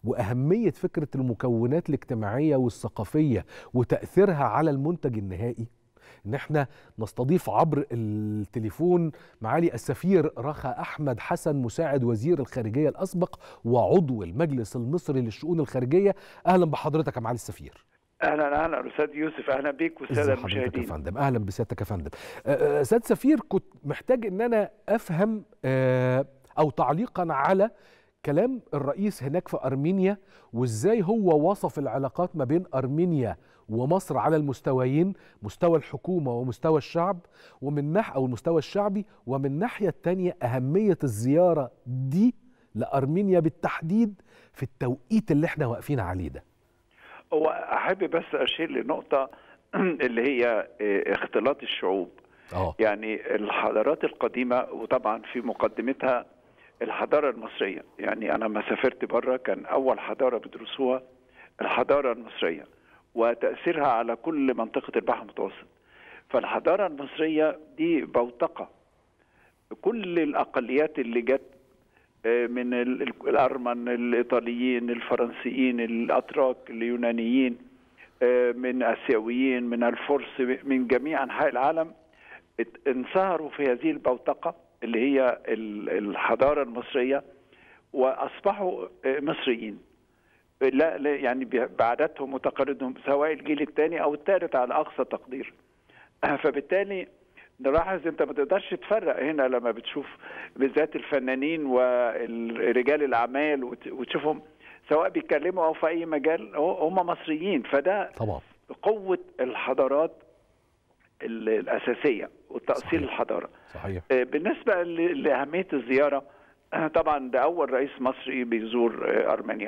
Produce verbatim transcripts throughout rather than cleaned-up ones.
وأهمية فكرة المكونات الاجتماعية والثقافية وتأثيرها على المنتج النهائي، ان احنا نستضيف عبر التليفون معالي السفير رخا احمد حسن مساعد وزير الخارجيه الاسبق وعضو المجلس المصري للشؤون الخارجيه. اهلا بحضرتك يا معالي السفير. اهلا اهلا استاذ يوسف، اهلا بيك والساده المشاهدين. يا فندم اهلا بسيادتك يا فندم. سيد سفير، كنت محتاج ان انا افهم او تعليقا على كلام الرئيس هناك في أرمينيا، وإزاي هو وصف العلاقات ما بين أرمينيا ومصر على المستويين، مستوى الحكومة ومستوى الشعب، ومن ناحية أو المستوى الشعبي، ومن الناحية التانية أهمية الزيارة دي لأرمينيا بالتحديد في التوقيت اللي احنا واقفين عليه ده. هو أحب بس أشير لنقطة اللي هي اختلاط الشعوب. أوه. يعني الحضارات القديمة، وطبعا في مقدمتها الحضارة المصرية. يعني أنا لما سافرت بره كان أول حضارة بدرسوها الحضارة المصرية وتأثيرها على كل منطقة البحر المتوسط. فالحضارة المصرية دي بوتقة كل الأقليات اللي جت من الأرمن، الإيطاليين، الفرنسيين، الأتراك، اليونانيين، من آسيويين، من الفرس، من جميع أنحاء العالم انصهروا في هذه البوتقة اللي هي الحضارة المصرية وأصبحوا مصريين. لا, لا يعني بعاداتهم وتقاليدهم، سواء الجيل الثاني أو الثالث على أقصى تقدير. فبالتالي نلاحظ أنت ما تقدرش تفرق هنا لما بتشوف بالذات الفنانين ورجال الأعمال وتشوفهم سواء بيتكلموا أو في أي مجال هم مصريين. فده طبعا قوة الحضارات الأساسية وتأصيل الحضارة. صحيح. بالنسبة لأهمية الزيارة، طبعا ده أول رئيس مصري بيزور أرمينيا.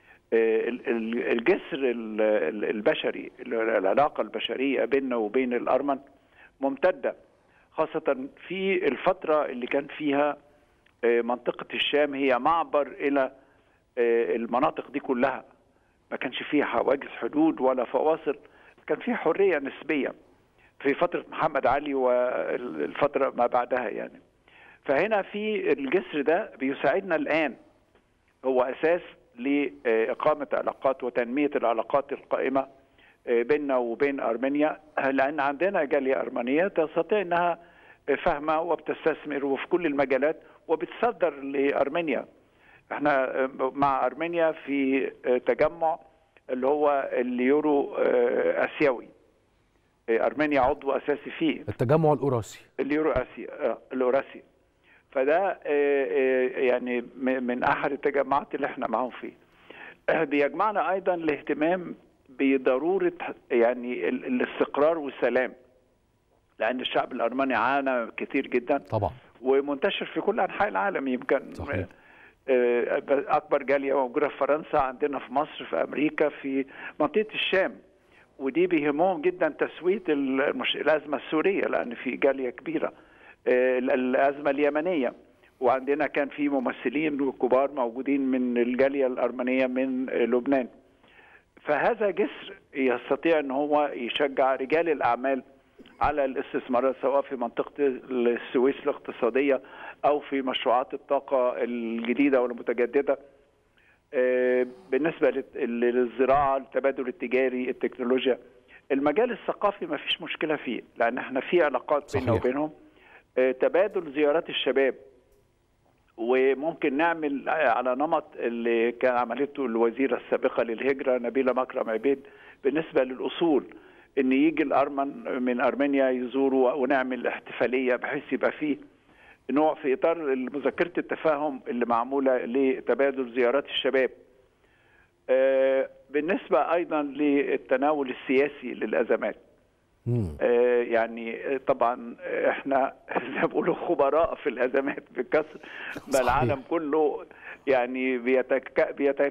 الجسر البشري، العلاقة البشرية بيننا وبين الأرمن ممتدة، خاصة في الفترة اللي كان فيها منطقة الشام هي معبر إلى المناطق دي كلها. ما كانش فيها حواجز حدود ولا فواصل، كان فيها حرية نسبية في فترة محمد علي والفترة ما بعدها يعني. فهنا في الجسر ده بيساعدنا الآن، هو أساس لإقامة علاقات وتنمية العلاقات القائمة بيننا وبين أرمينيا، لأن عندنا جالية أرمنية تستطيع أنها فاهمة وبتستثمر وفي كل المجالات وبتصدر لأرمينيا. احنا مع أرمينيا في تجمع اللي هو اليورو آسيوي، أرمينيا عضو أساسي فيه، التجمع الأوراسي، اليورو آسيا الأوراسي. فده يعني من أحد التجمعات اللي احنا معاهم فيه. بيجمعنا أيضا الاهتمام بضرورة يعني الاستقرار والسلام، لأن الشعب الأرمني عانى كتير جدا طبعا ومنتشر في كل أنحاء العالم. يمكن صحيح. أكبر جالية موجودة في فرنسا، عندنا في مصر، في أمريكا، في منطقة الشام. ودي بيهمهم جدا تسوية الأزمة السورية، لأن في جالية كبيرة، الأزمة اليمنية، وعندنا كان في ممثلين كبار موجودين من الجالية الأرمنية من لبنان. فهذا جسر يستطيع أن هو يشجع رجال الأعمال على الاستثمارات، سواء في منطقة السويس الاقتصادية أو في مشروعات الطاقة الجديدة والمتجددة. بالنسبة للزراعة، التبادل التجاري، التكنولوجيا، المجال الثقافي ما فيش مشكلة فيه، لأن احنا في علاقات بيننا وبينهم. تبادل زيارات الشباب، وممكن نعمل على نمط اللي كان عملته الوزيرة السابقة للهجرة نبيلة مكرم عبيد بالنسبة للأصول، إن يجي الأرمن من أرمينيا يزوروا ونعمل احتفالية بحيث يبقى فيه نوع في إطار مذكرة التفاهم اللي معمولة لتبادل زيارات الشباب. بالنسبة أيضا للتناول السياسي للأزمات، يعني طبعا احنا زي ما بيقولوا خبراء في الازمات بكثره، ما العالم كله يعني بيتك بيتك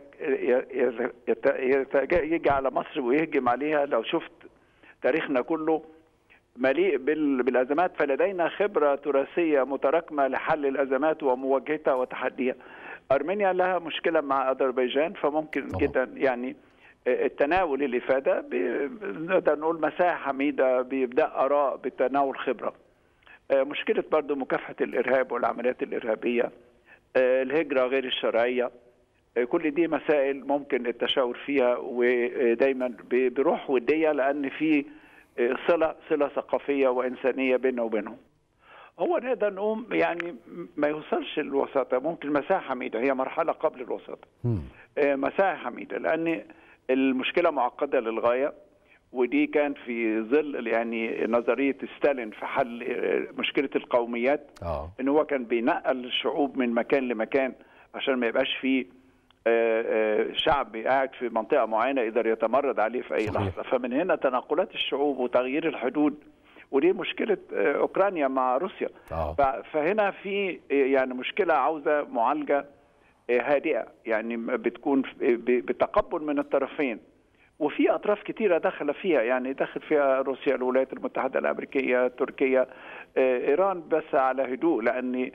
يتك يجي على مصر ويهجم عليها. لو شفت تاريخنا كله مليء بالازمات، فلدينا خبره تراثيه متراكمه لحل الازمات ومواجهتها وتحديها. ارمينيا لها مشكله مع اذربيجان، فممكن طبعا. جدا يعني التناول الإفادة، نقدر نقول مساحة حميدة بيبدأ آراء بتناول خبرة. مشكلة برضو مكافحة الإرهاب والعمليات الإرهابية، الهجرة غير الشرعية، كل دي مسائل ممكن التشاور فيها، ودايما بروح وديه، لان في صله صله ثقافيه وانسانيه بيننا وبينهم. هو نقدر نقوم يعني ما يوصلش للوساطه، ممكن مساحه حميده، هي مرحله قبل الوساطه. مساحه حميده، لان المشكله معقده للغايه، ودي كان في ظل يعني نظريه ستالين في حل مشكله القوميات. اه ان هو كان بينقل الشعوب من مكان لمكان عشان ما يبقاش فيه شعب قاعد في منطقه معينه يقدر يتمرد عليه في اي لحظه. فمن هنا تنقلات الشعوب وتغيير الحدود، ودي مشكله اوكرانيا مع روسيا. أوه. فهنا في يعني مشكله عاوزه معالجه هادئه، يعني بتكون بتقبل من الطرفين، وفي اطراف كثيره داخله فيها، يعني داخل فيها روسيا، الولايات المتحده الامريكيه، تركيا، ايران، بس على هدوء، لان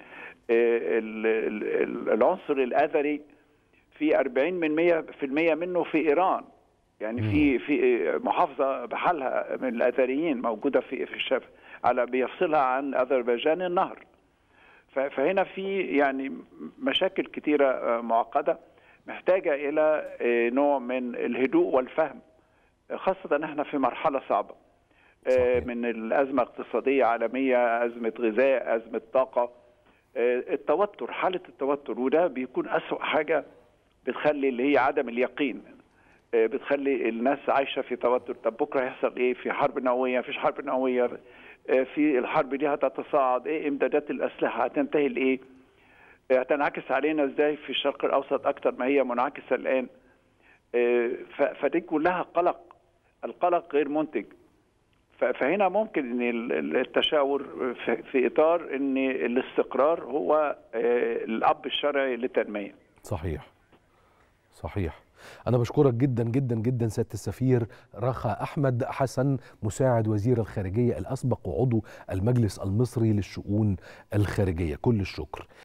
العنصر الاثري في أربعين من مئة بالمئة منه في ايران، يعني في في محافظه بحالها من الاثريين موجوده في في الشرق، على بيفصلها عن اذربيجان النهر. فهنا في يعني مشاكل كثيره معقده محتاجه الى نوع من الهدوء والفهم، خاصه ان احنا في مرحله صعبه من الازمه اقتصاديه عالميه، ازمه غذاء، ازمه طاقه، التوتر، حاله التوتر، وده بيكون اسوأ حاجه، بتخلي اللي هي عدم اليقين، بتخلي الناس عايشه في توتر. طب بكره هيحصل ايه؟ في حرب نوويه؟ مفيش حرب نوويه؟ في الحرب دي هتتصاعد؟ ايه امدادات الاسلحه؟ هتنتهي لايه؟ هتنعكس علينا ازاي في الشرق الاوسط اكتر ما هي منعكسه الان؟ فدي كلها قلق، القلق غير منتج. فهنا ممكن ان التشاور في اطار ان الاستقرار هو الاب الشرعي للتنميه. صحيح صحيح. أنا بشكرك جدا جدا جدا سيادة السفير رخا أحمد حسن، مساعد وزير الخارجية الأسبق وعضو المجلس المصري للشؤون الخارجية. كل الشكر.